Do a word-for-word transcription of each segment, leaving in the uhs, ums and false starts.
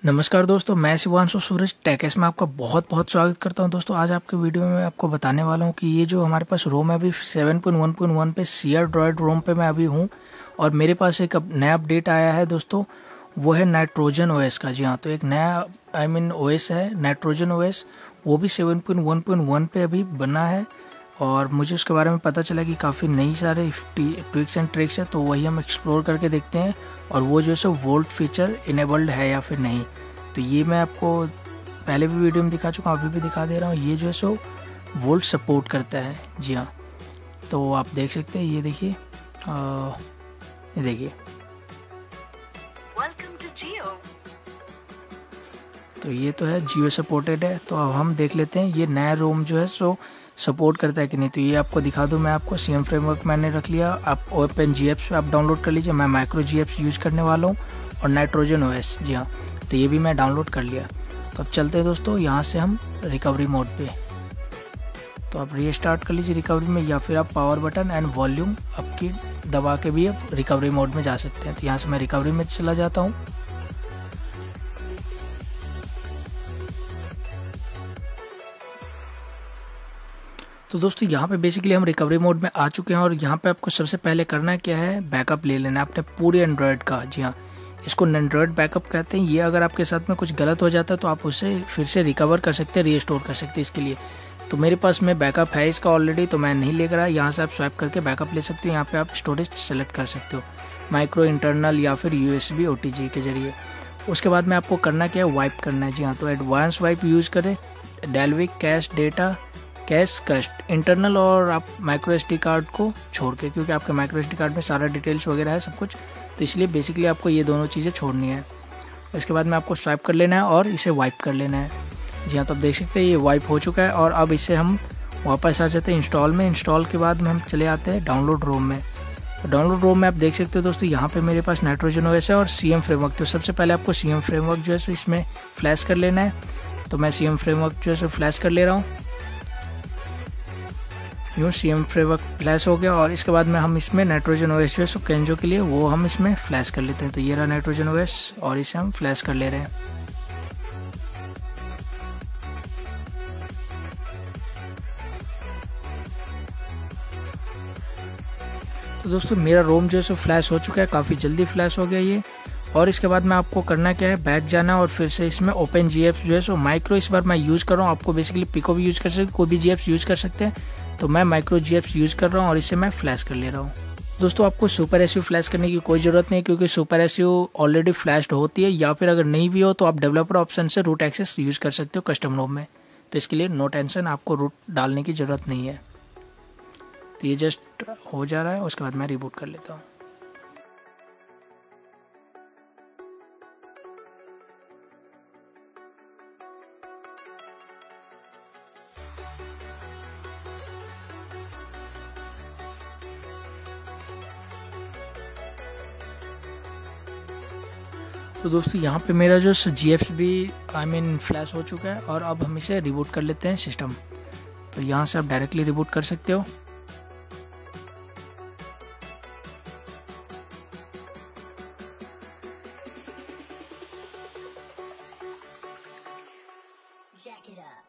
नमस्कार दोस्तों, मैं शिवांशु सूरज टेकेस में आपका बहुत बहुत स्वागत करता हूं। दोस्तों आज आपके वीडियो में मैं आपको बताने वाला हूं कि ये जो हमारे पास रोम है अभी seven point one point one पे सीआर ड्रॉइड रोम पे मैं अभी हूं और मेरे पास एक नया अपडेट आया है दोस्तों, वो है नाइट्रोजन ओएस का। जी हाँ, तो एक नया आई मीन ओएस है नाइट्रोजन ओएस, वो भी seven point one point one पे अभी बना है और मुझे उसके बारे में पता चला कि काफ़ी नई सारे ट्विक्स एंड ट्रिक्स है, तो वही हम एक्सप्लोर करके देखते हैं और वो जो है सो वोल्ट फीचर इनेबल्ड है या फिर नहीं। तो ये मैं आपको पहले भी वीडियो में दिखा चुका हूँ, अभी भी दिखा दे रहा हूँ। ये जो है सो वोल्ट सपोर्ट करता है। जी हाँ, तो आप देख सकते हैं, ये देखिए, ये देखिए, तो ये तो है जियो सपोर्टेड है। तो अब हम देख लेते हैं ये नया रोम जो है सो सपोर्ट करता है कि नहीं। तो ये आपको दिखा दूं, मैं आपको सीएम फ्रेमवर्क मैंने रख लिया, आप ओपन जीएप्स पे आप डाउनलोड कर लीजिए। मैं माइक्रो जीएप्स यूज करने वाला हूँ और नाइट्रोजन ओएस, जी हाँ, तो ये भी मैं डाउनलोड कर लिया। तो अब चलते हैं दोस्तों यहाँ से हम रिकवरी मोड पे। तो आप रीस्टार्ट कर लीजिए रिकवरी में, या फिर आप पावर बटन एंड वॉल्यूम आपकी दबा के भी आप रिकवरी मोड में जा सकते हैं। तो यहाँ से मैं रिकवरी में चला जाता हूँ। तो दोस्तों यहाँ पे बेसिकली हम रिकवरी मोड में आ चुके हैं और यहाँ पे आपको सबसे पहले करना क्या है, बैकअप ले लेना है अपने पूरे एंड्रॉयड का। जी हाँ, इसको एंड्रॉयड बैकअप कहते हैं। ये अगर आपके साथ में कुछ गलत हो जाता है तो आप उसे फिर से रिकवर कर सकते हैं, रीस्टोर कर सकते हैं इसके लिए। तो मेरे पास में बैकअप है इसका ऑलरेडी, तो मैं नहीं लेकर आया। यहाँ से आप स्वाइप करके बैकअप ले सकते हो। यहाँ पे आप स्टोरेज सेलेक्ट कर सकते हो, माइक्रो, इंटरनल या फिर यूएसबी ओटीजी के जरिए। उसके बाद में आपको करना क्या है, वाइप करना है। जी हाँ, तो एडवांस वाइप यूज करें, डेल्विक, कैश, डेटा, कैश, कस्ट, इंटरनल और आप माइक्रो एसडी कार्ड को छोड़ के, क्योंकि आपके माइक्रो एसडी कार्ड में सारा डिटेल्स वगैरह है सब कुछ, तो इसलिए बेसिकली आपको ये दोनों चीज़ें छोड़नी है। इसके बाद में आपको स्वाइप कर लेना है और इसे वाइप कर लेना है। जी हाँ, तो आप देख सकते हैं ये वाइप हो चुका है और अब इसे हम वापस आ जाते हैं इंस्टॉल में। इंस्टॉल के बाद में हम चले आते हैं डाउनलोड रोम में। तो डाउनलोड रोम में आप देख सकते हो दोस्तों, यहाँ पे मेरे पास नाइट्रोजन ओएस है और सीएम फ्रेमवर्क। तो सबसे पहले आपको सीएम फ्रेमवर्क जो है सो इसमें फ्लैश कर लेना है। तो मैं सीएम फ्रेमवर्क जो है सो फ्लैश कर ले रहा हूँ। यूँ सीएम फ्रेमवर्क फ्लैश हो गया और इसके बाद में हम इसमें नाइट्रोजन ओएस जो है सो कैंजो के लिए वो हम इसमें फ्लैश कर लेते हैं। तो ये रहा नाइट्रोजन ओएस और इसे हम फ्लैश कर ले रहे हैं। तो दोस्तों मेरा रोम जो है सो फ्लैश हो चुका है, काफ़ी जल्दी फ्लैश हो गया ये। और इसके बाद में आपको करना क्या है, बैक जाना और फिर से इसमें ओपन जीएप्स जो है सो माइक्रो इस बार मैं यूज़ कर रहा हूँ। आपको बेसिकली पिको भी यूज़ कर सकते, कोई भी जीएप्स यूज़ कर सकते हैं। तो मैं माइक्रो जीएप्स यूज़ कर रहा हूँ और इसे मैं फ्लैश कर ले रहा हूँ। दोस्तों आपको सुपर एसयू फ्लैश करने की कोई ज़रूरत नहीं है, क्योंकि सुपर एसयू ऑलरेडी फ्लैश्ड होती है, या फिर अगर नहीं भी हो तो आप डेवलपर ऑप्शन से रूट एक्सेस यूज़ कर सकते हो कस्टम रोम में। तो इसके लिए नो टेंशन, आपको रूट डालने की ज़रूरत नहीं है। तो ये जस्ट हो जा रहा है, उसके बाद मैं रिबूट कर लेता हूँ। तो दोस्तों यहाँ पे मेरा जो जीएफ्स भी आई मीन फ्लैश हो चुका है और अब हम इसे रिबूट कर लेते हैं सिस्टम। तो यहाँ से आप डायरेक्टली रिबूट कर सकते हो। Jack it up.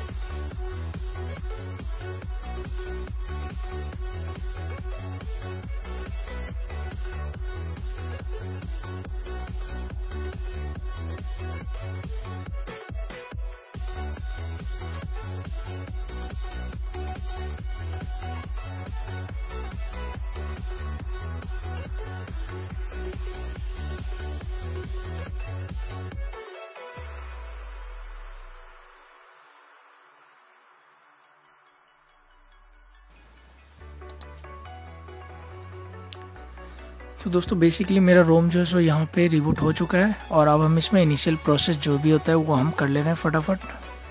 तो दोस्तों बेसिकली मेरा रोम जो है सो यहाँ पे रिबूट हो चुका है और अब हम इसमें इनिशियल प्रोसेस जो भी होता है वो हम कर ले रहे हैं फटाफट।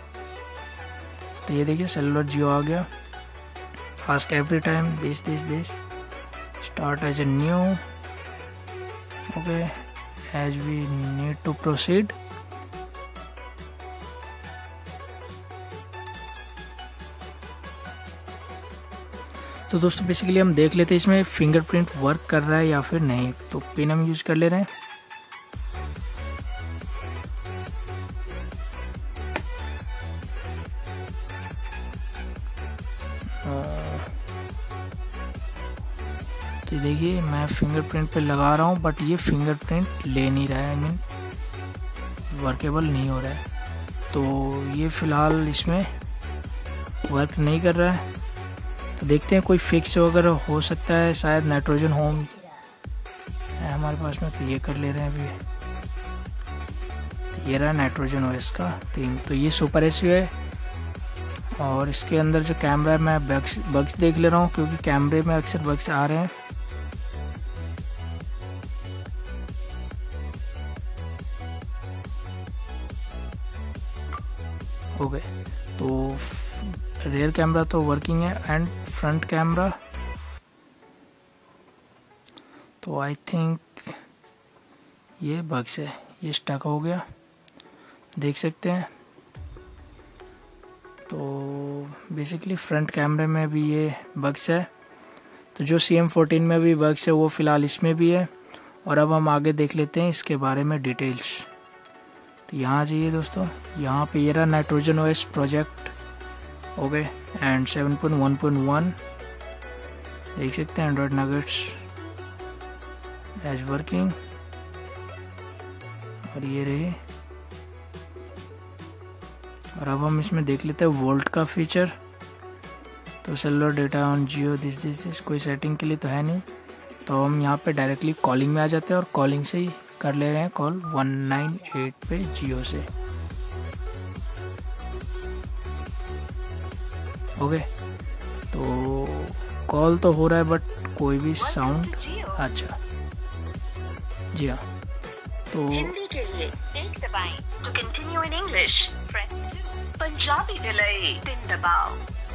तो ये देखिए सेलुलर जियो आ गया। Ask every time this this this start as a new, okay, as we need to proceed. तो दोस्तों बेसिकली हम देख लेते हैं इसमें फिंगरप्रिंट वर्क कर रहा है या फिर नहीं। तो पिन हम यूज कर ले रहे हैं। तो देखिए मैं फिंगरप्रिंट पे लगा रहा हूँ बट ये फिंगरप्रिंट ले नहीं रहा है, आई मीन वर्केबल नहीं हो रहा है। तो ये फ़िलहाल इसमें वर्क नहीं कर रहा है। तो देखते हैं कोई फिक्स वगैरह हो सकता है, शायद नाइट्रोजन होम है हमारे पास में, तो ये कर ले रहे हैं अभी। तो ये रहा नाइट्रोजन ओएस का थीम। तो ये सुपर एस यू है और इसके अंदर जो कैमरा है मैं बग्स बग्स देख ले रहा हूँ क्योंकि कैमरे में अक्सर बग्स आ रहे हैं। हो गए। तो रेयर कैमरा तो वर्किंग है एंड फ्रंट कैमरा तो आई थिंक ये बग्स है, ये स्टक हो गया, देख सकते हैं। तो बेसिकली फ्रंट कैमरे में भी ये बग्स है। तो जो सी एम फोर्टीन में भी बग्स है वो फ़िलहाल इसमें भी है। और अब हम आगे देख लेते हैं इसके बारे में डिटेल्स। तो यहाँ जाइए दोस्तों, यहाँ पे ये रहा नाइट्रोजन ओएस प्रोजेक्ट हो गए and seven point one point one देख सकते हैं। एंड्रॉयड नगेट्स एज वर्किंग और ये रहे। और अब हम इसमें देख लेते हैं वोल्ट का फीचर। तो cellular data on Jio this this this कोई सेटिंग के लिए तो है नहीं, तो हम यहाँ पे डायरेक्टली कॉलिंग में आ जाते हैं और कॉलिंग से ही कर ले रहे हैं कॉल वन नाइन एट पे जियो से। ओके, तो कॉल तो हो रहा है बट कोई भी साउंड, अच्छा जी हाँ। तो हिंदी के लिए एक दबाएं, to continue in English, press two, Punjabi के लिए तीन दबाओ।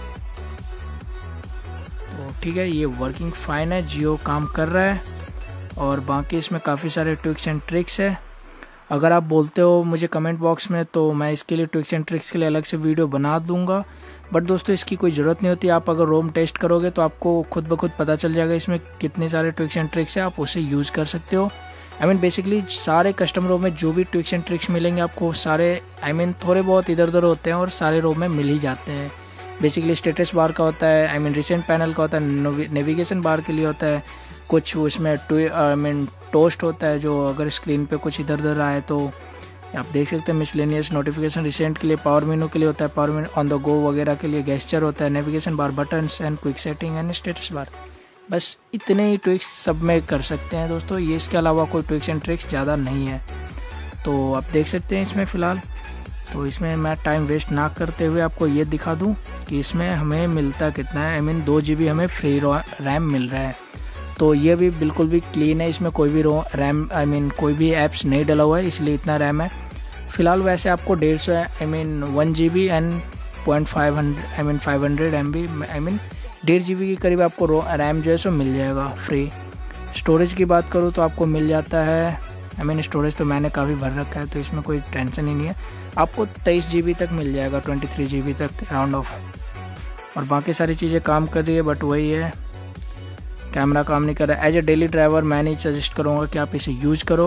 तो ठीक है, ये वर्किंग फाइन है, जियो काम कर रहा है और बाकी इसमें काफ़ी सारे ट्रिक्स एंड ट्रिक्स है। अगर आप बोलते हो मुझे कमेंट बॉक्स में तो मैं इसके लिए ट्रिक्स एंड ट्रिक्स के लिए अलग से वीडियो बना दूंगा, बट दोस्तों इसकी कोई ज़रूरत नहीं होती। आप अगर रोम टेस्ट करोगे तो आपको खुद ब खुद पता चल जाएगा इसमें कितने सारे ट्रिक्स एंड ट्रिक्स है, आप उसे यूज़ कर सकते हो। आई मीन बेसिकली सारे कस्टम रोम में जो भी ट्रिक्स एंड ट्रिक्स मिलेंगे आपको सारे, आई I मीन mean, थोड़े बहुत इधर उधर होते हैं और सारे रोम में मिल ही जाते हैं। बेसिकली स्टेटस बार का होता है, आई मीन रिसेंट पैनल का होता है, नेविगेशन बार के लिए होता है, कुछ उसमें आई मीन टोस्ट होता है जो अगर स्क्रीन पे कुछ इधर उधर आए तो आप देख सकते हैं। मिसलेनियस नोटिफिकेशन रिसेंट के लिए, पावर मेनू के लिए होता है, power menu on the go वगैरह के लिए गेस्चर होता है, navigation bar, buttons and quick setting and status bar. बस इतने ही ट्रिक्स सब में कर सकते हैं दोस्तों, ये इसके अलावा कोई ट्रिक्स एंड ट्रिक्स ज़्यादा नहीं है। तो आप देख सकते हैं इसमें फ़िलहाल। तो इसमें मैं टाइम वेस्ट ना करते हुए आपको ये दिखा दूं कि इसमें हमें मिलता कितना है। आई मीन दो जी बी हमें फ्री रैम मिल रहा है, तो ये भी बिल्कुल भी क्लीन है, इसमें कोई भी रो रैम आई मीन कोई भी ऐप्स नहीं डला हुआ है, इसलिए इतना रैम है फ़िलहाल। वैसे आपको डेढ़ सौ I mean one G B and point five hundred I mean five hundred M B I mean डेढ़ जी बी के करीब आपको रैम जो है सो मिल जाएगा फ्री। स्टोरेज की बात करूँ तो आपको मिल जाता है, आई मीन स्टोरेज तो मैंने काफ़ी भर रखा है तो इसमें कोई टेंशन ही नहीं है, आपको तेईस जी बी तक मिल जाएगा, ट्वेंटी थ्री जी बी तक राउंड ऑफ। और बाकी सारी चीज़ें काम कर रही है बट वही है, कैमरा काम नहीं कर रहा है। एज ए डेली ड्राइवर मैं नहीं सजेस्ट करूँगा कि आप इसे यूज़ करो।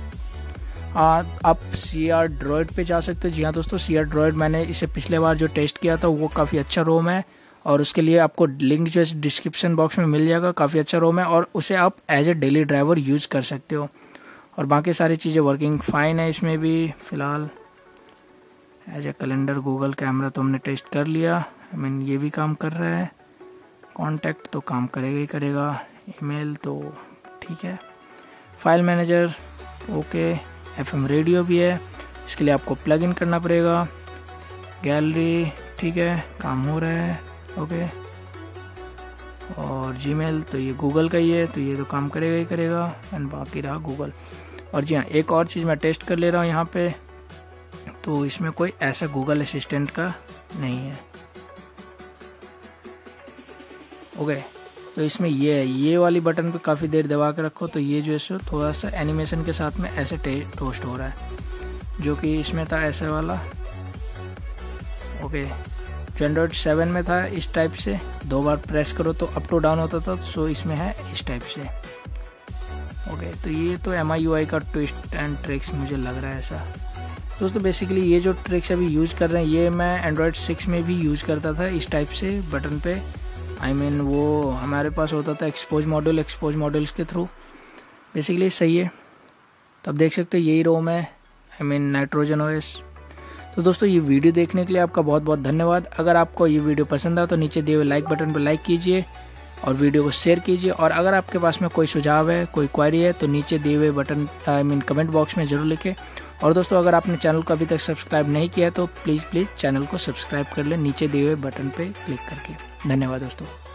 आ, आप सी आर ड्रॉइड पे जा सकते हो। जी हाँ दोस्तों, सी आर ड्रॉइड मैंने इसे पिछले बार जो टेस्ट किया था वो काफ़ी अच्छा रोम है और उसके लिए आपको लिंक जो है डिस्क्रिप्शन बॉक्स में मिल जाएगा। काफ़ी अच्छा रोम है और उसे आप as a daily driver use कर सकते हो। और बाकी सारी चीज़ें वर्किंग फाइन है इसमें भी फ़िलहाल। As a calendar Google camera तो हमने टेस्ट कर लिया, आई मीन ये भी काम कर रहा है। कॉन्टैक्ट तो काम करेगा ही करेगा, ईमेल तो ठीक है। File manager okay, FM radio भी है, इसके लिए आपको प्लग इन करना पड़ेगा। गैलरी ठीक है, काम हो रहा है ओके। और जीमेल तो ये गूगल का ही है तो ये तो काम करेगा ही करेगा एंड बाकी रहा गूगल। और जी हाँ, एक और चीज़ मैं टेस्ट कर ले रहा हूँ यहाँ पे, तो इसमें कोई ऐसा गूगल असिस्टेंट का नहीं है ओके। तो इसमें ये है, ये वाली बटन पे काफ़ी देर दबा के रखो तो ये जो है सो थोड़ा सा एनिमेशन के साथ में ऐसे टोस्ट हो रहा है, जो कि इसमें था ऐसे वाला ओके। जो एंड्रॉयड सेवन में था इस टाइप से, दो बार प्रेस करो तो अप टू डाउन होता था, सो इसमें है इस टाइप से ओके। तो ये तो एम आई यू आई का ट्विस्ट एंड ट्रिक्स मुझे लग रहा है ऐसा दोस्तों। बेसिकली ये जो ट्रिक्स अभी यूज़ कर रहे हैं ये मैं एंड्रॉयड सिक्स में भी यूज़ करता था, इस टाइप से बटन पे आई I मीन mean, वो हमारे पास होता था एक्सपोज मॉड्यूल, एक्सपोज मॉड्यूल्स के थ्रू बेसिकली सही है। तो आप देख सकते हो यही रोम है, आई मीन नाइट्रोजन ओएस। तो दोस्तों ये वीडियो देखने के लिए आपका बहुत बहुत धन्यवाद। अगर आपको ये वीडियो पसंद आया तो नीचे दिए हुए लाइक बटन पर लाइक कीजिए और वीडियो को शेयर कीजिए। और अगर आपके पास में कोई सुझाव है, कोई क्वेरी है तो नीचे दिए हुए button I mean comment box में ज़रूर लिखें। और दोस्तों अगर आपने चैनल को अभी तक सब्सक्राइब नहीं किया तो प्लीज़ प्लीज़ चैनल को सब्सक्राइब कर लें नीचे दिए हुए बटन पे क्लिक करके। धन्यवाद दोस्तों।